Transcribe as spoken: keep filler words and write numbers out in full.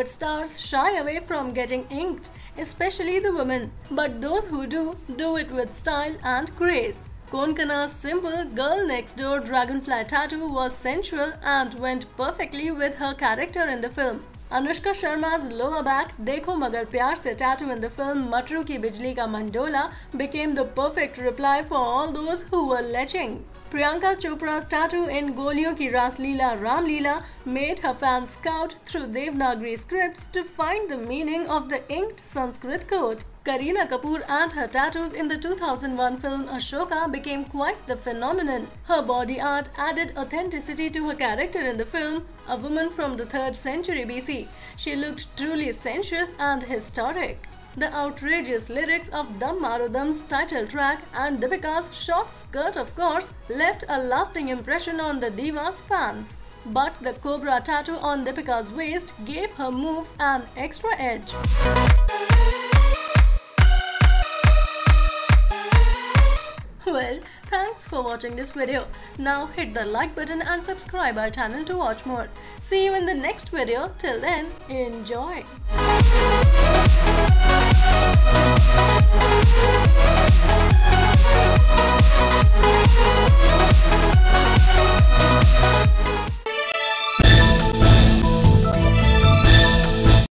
Bollywood stars shy away from getting inked, especially the women. But those who do, do it with style and grace. Konkana's simple girl next door dragonfly tattoo was sensual and went perfectly with her character in the film. Anushka Sharma's lower back "Dekho Magar Pyar Se" tattoo in the film Matru Ki Bijli Ka Mandola became the perfect reply for all those who were leching. Priyanka Chopra's tattoo in Goliyon Ki Ras Leela Ram Leela made her fans scout through Devanagari scripts to find the meaning of the inked Sanskrit code. Kareena Kapoor and her tattoos in the two thousand one film Ashoka became quite the phenomenon. Her body art added authenticity to her character in the film, a woman from the third century B C. She looked truly sensuous and historic. The outrageous lyrics of Dam Maro Dam's title track and Deepika's short skirt, of course, left a lasting impression on the diva's fans. But the cobra tattoo on Deepika's waist gave her moves an extra edge. Well, thanks for watching this video. Now hit the like button and subscribe our channel to watch more. See you in the next video. Till then, enjoy.